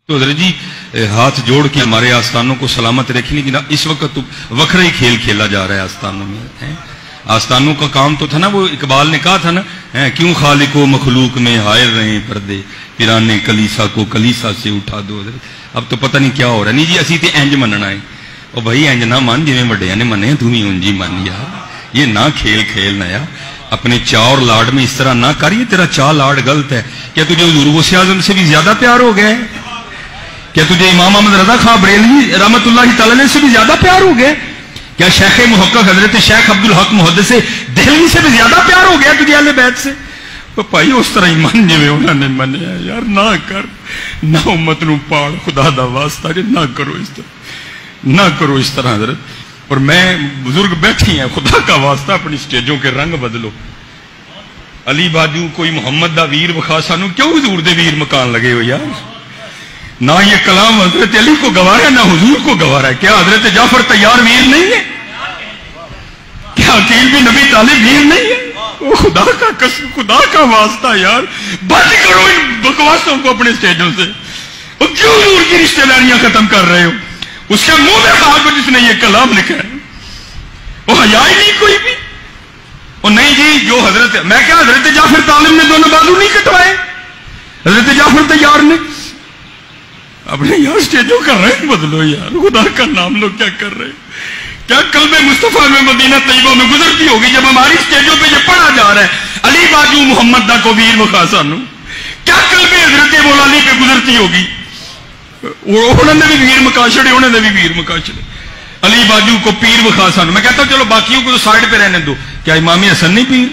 تو حضرت جی ہاتھ جوڑ کے ہمارے آستانوں کو سلامت رکھیں، لیکن اس وقت تو وکھرا ہی کھیل کھیلا جا رہا ہے آستانوں میں۔ آستانوں کا کام تو تھا نا، وہ اقبال نے کہا تھا نا، کیوں خالق و مخلوق میں حائر رہے پردے، پیرانے کلیسا کو کلیسا سے اٹھا دو۔ اب تو پتہ نہیں کیا ہو رہا ہے۔ نہیں جی اسی تے انج مننا ہے، او بھائی انج نہ من جویں وڈیاں نے منے، تو بھی انج ہی من یار، یہ نہ کھیل کھیلنا یار، اپنے چاء اور لاڈ میں اس طرح نہ کر، یہ تیرا چاء لاڈ غلط ہے۔ کیا تجھے حضور غوث اعظم سے بھی زیادہ پیار ہو گیا ہے؟ کیا تجھے امام احمد رضا خان بریلوی رحمۃ اللہ تعالی سے بھی زیادہ پیار ہو گیا؟ کیا شیخ محقق حضرت شیخ عبد الحق محدث دہلوی سے بھی زیادہ پیار ہو گیا تجھے اہل بیت سے؟ تو بھائی اس طرح ہی من جویں انہوں نے منیا یار، نہ کر، نہ امت نو پاڑ، خدا دا واسطہ جی نہ کرو اس طرح، نہ کرو اس طرح حضرت۔ اور میں بزرگ بیٹھی ہیں، خدا کا واسطہ اپنی سٹیجوں کے رنگ بدلو۔ علی باجو کوئی محمد دا ویر بخا، سانو کیوں حضور دے ویر مکان لگے ہو یار؟ نہ یہ کلام حضرت علی کو گوارا ہے، نہ حضور کو گوارا ہے۔ کیا حضرت جعفر طیار ویر نہیں ہے؟ کیا عقیل بھی نبی طالب ویر نہیں ہے؟ وہ خدا کا قسم، خدا کا واسطہ یار بند کرو ان بکواسوں کو اپنے سٹیجوں سے۔ وہ کیوں حضور کی رشتہ داریاں ختم کر رہے ہو؟ اس کے منہ میں خاک ہو جس نے یہ کلام لکھا ہے، وہ حیا ہی نہیں کوئی بھی۔ اور نہیں جی جو حضرت، میں کیا حضرت جعفر طالب نے دونوں بازو نہیں کٹوائے؟ حضرت جعفر طیار نے اپنے یار سٹیجوں کا رنگ بدلو یار، خدا کا نام لوگ کیا کر رہے ہیں؟ کیا قلب مصطفیٰ میں مدینہ طیبہ میں گزرتی ہوگی جب ہماری سٹیجوں پہ یہ پڑھا جا رہا ہے علی باجو محمد دا کو ویر وخا سانو؟ کیا قلب حضرت مولا علی پہ گزرتی ہوگی؟ انہوں نے بھی ویر مکا چھڑے، انہوں نے بھی ویر مکا چھڑے۔ علی باجو کو پیر وخا سانو۔ میں کہتا ہوں چلو باقیوں کو تو سائڈ پہ رہنے دو، کیا امام حسن نہیں پیر؟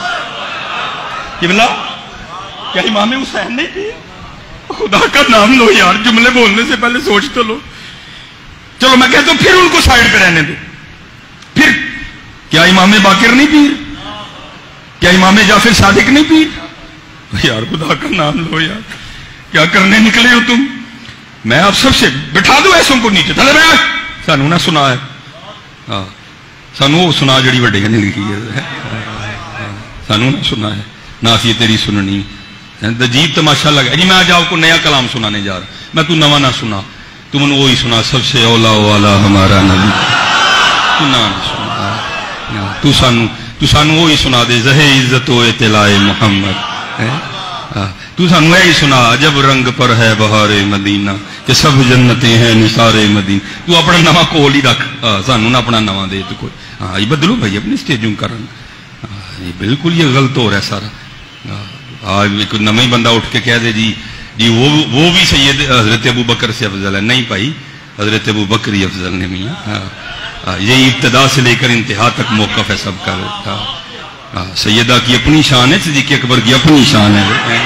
قبلہ کیا امام حسین نہیں پیر؟ خدا کا نام لو یار، جملے بولنے سے پہلے سوچ تو لو۔ چلو میں کہتا ہوں پھر ان کو سائڈ پہ رہنے دو، پھر کیا امام باقر نہیں پیر؟ کیا امام جعفر صادق نہیں پیر؟ یار خدا کا نام لو یار، کیا کرنے نکلے ہو تم؟ میں آپ سب سے بٹھا دوں ایسوں کو نیچے، تھلے میں سانو نہ سنا ہے، سانو وہ سنا جڑی وڈیاں نے لکھی ہے، سانو نہ سنا ہے، نہ اسی تیری سننی۔ عجیب تماشا لگا جی، میں آج آپ کو نیا کلام سنانے جا رہا، میں تو نواں نہ سنا، تم نے وہی سنا، سب سے اولا والا ہمارا نبی، تو نہ سنا، تو سانو وہی سنا دے، زہے عزت و اطلاع محمد، تو سانو یہی سنا، عجب رنگ پر ہے بہار مدینہ کہ سب جنتیں ہیں نثار مدینہ۔ تو اپنا نواں کول ہی رکھ، سانو نہ اپنا نواں دے تو کوئی۔ ہاں یہ بدلو بھائی اپنی سٹیجوں کا رنگ، یہ بالکل یہ غلط ہو رہا ہے سارا۔ آج ایک نئی بندہ اٹھ کے کہہ دے جی وہ بھی سید حضرت ابو بکر سے افضل ہے، نہیں بھائی، حضرت ابو بکر ہی افضل نے میاں، یہ ابتدا سے لے کر انتہا تک موقف ہے سب کا۔ سیدہ کی اپنی شان ہے، صدیق اکبر کی اپنی شان ہے،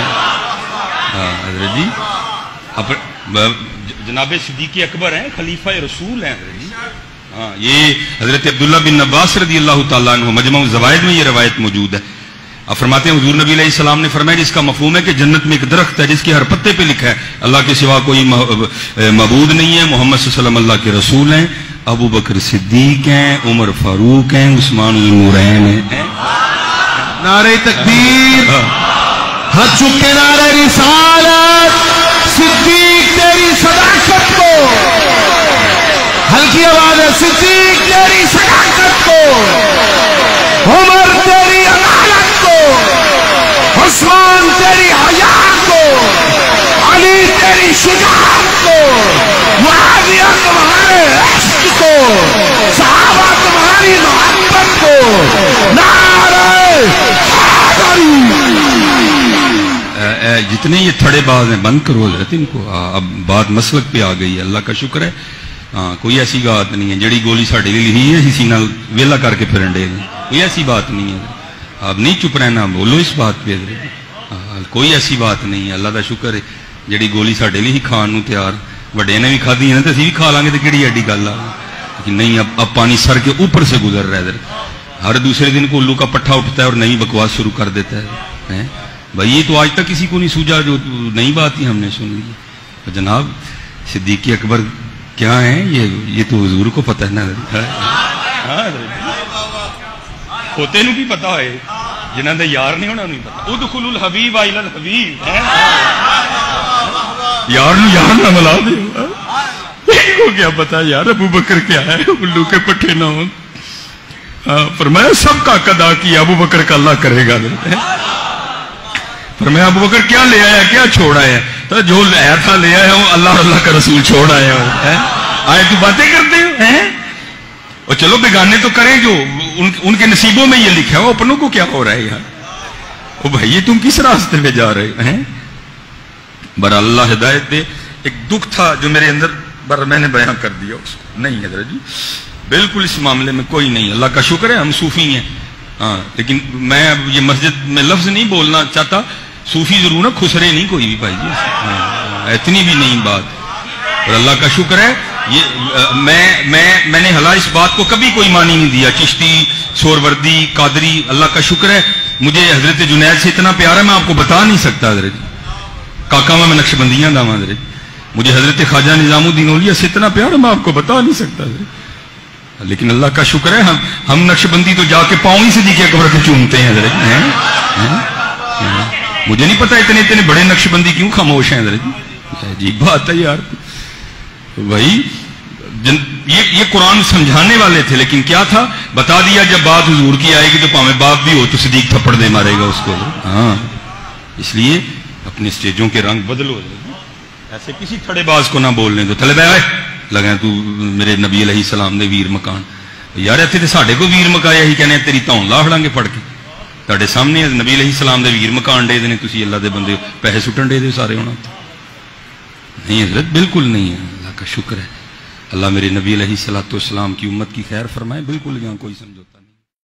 حضرت جی جناب صدیق اکبر ہیں، خلیفہ رسول ہیں حضرت جی۔ ہاں یہ حضرت عبداللہ بن عباس رضی اللہ تعالیٰ عنہ، مجمع الزوائد میں یہ روایت موجود ہے۔ آپ فرماتے ہیں حضور نبی علیہ السلام نے فرمایا جس کا مفہوم ہے کہ جنت میں ایک درخت ہے جس کے ہر پتے پہ لکھا ہے اللہ کے سوا کوئی معبود نہیں ہے، محمد صلی اللہ علیہ وسلم اللہ کے رسول ہیں، ابو بکر صدیق ہیں، عمر فاروق ہیں، عثمان ذوالنورین ہیں۔ نعرہ تکبیر، ہاتھ چک کے نعرہ رسالت، صدیق تیری صداقت کو، ہلکی آواز ہے، صدیق تیری صداقت کو، عمر تیری عدالت کو، عثمان تیری حیا کو، علی تیری شجاعت کو، معاویہ تمہارے عشق کو، صحابہ تمہاری محبت کو، نعرہ جتنے یہ تھڑے باز ہیں بند کرو حضرت ان کو، اب بات مسلک پہ آ گئی ہے، اللہ کا شکر ہے۔ کوئی ایسی بات نہیں ہے جڑی گولی ساڑھے لی لکھی ہے اسی نال ویلا کر کے پھرن ڈے، کوئی ایسی بات نہیں ہے، آپ نہیں چپ رہنا، بولو اس بات پہ حضرت، کوئی ایسی بات نہیں ہے، اللہ کا شکر ہے جڑی گولی ساڑھے لی کھان نو تیار، وڈے نے بھی کھادی ہے تو اسی بھی کھا لیں گے تو کہڑی ایڈی گل آ، لیکن نہیں اب پانی سر کے اوپر سے گزر رہا ہے حضرت، ہر دوسرے دن کو الو کا پٹھا اٹھتا ہے اور نئی بکواس شروع کر دیتا ہے۔ بھائی یہ تو آج تک کسی کو نہیں سوجا، جو نئی بات ہی ہم نے سن لی۔ جناب صدیق اکبر کیا ہیں یہ تو حضور کو پتہ ہے نا، ہوتے نو بھی پتا ہے، جنہوں نے یار نہیں ہونا نہیں پتا۔ ادخلوا الحبیب الی الحبیب، یار نہ ملا دے کو کیا پتا یار ابو بکر کیا ہے الو کے پٹھے نہ ہو. فرمایا سب کا ادا کیا ابو بکر کا اللہ کرے گا. فرمایا ابو بکر کیا لے آیا کیا چھوڑ آیا؟ تو جو لیا تھا لے آیا وہ اللہ کا رسول چھوڑ آیا. آئے تو باتیں کرتے ہو اور چلو بیگانے تو کریں جو ان کے نصیبوں میں یہ لکھا ہے، وہ اپنوں کو کیا ہو رہا ہے یار؟ او بھائی یہ تم کس راستے میں جا رہے ہیں؟ برا اللہ ہدایت دے. ایک دکھ تھا جو میرے اندر میں نے بیان کر دیا اس کو. نہیں حضرت جی بالکل اس معاملے میں کوئی نہیں، اللہ کا شکر ہے ہم صوفی ہیں. ہاں لیکن میں اب یہ مسجد میں لفظ نہیں بولنا چاہتا، صوفی ضرور نہ خسرے نہیں کوئی بھی بھائی جی، اتنی بھی نہیں بات. اور اللہ کا شکر ہے یہ میں نے حالانکہ اس بات کو کبھی کوئی معنی نہیں دیا. چشتی، سوروردی، قادری، اللہ کا شکر ہے مجھے حضرت جنید سے اتنا پیار ہے میں آپ کو بتا نہیں سکتا. حضرت کاکا میں نقش بندیاں داما حضرت مجھے حضرت خواجہ نظام الدین اولیاء سے اتنا پیار ہے میں آپ کو بتا نہیں سکتا حضرت. لیکن اللہ کا شکر ہے ہم نقش بندی تو جا کے پاؤں ہی سے جی کے قبر کو چومتے ہیں حضرت. مجھے نہیں پتا اتنے بڑے نقش بندی کیوں خاموش ہیں حضرت. عجیب بات ہے یار. وہی یہ قرآن سمجھانے والے تھے لیکن کیا تھا بتا دیا جب بات حضور کی آئے گی تو پاویں باپ بھی ہو تو صدیق تھپڑ دے مارے گا اس کو. ہاں اس لیے اپنے سٹیجوں کے رنگ بدلو. ایسے کسی تھڑے باز کو نہ بولنے دو. تھلے بہ لگا تو میرے نبی علیہ السلام دے ویر مکان یار اتنے تو ساڈے کو ویر مکایا ہی کہنے تیری تون لا ہڑاں گے پڑ کے. تھوڑے سامنے نبی علیہ السلام دے ویر مکان ڈے دے تسی اللہ دے بندے پیسے سٹن ڈے دے سارے ہونا. نہیں حضرت بالکل نہیں ہے. اللہ کا شکر ہے اللہ میرے نبی علیہ الصلوۃ والسلام کی امت کی خیر فرمائے. بالکل یہاں کوئی سمجھوتا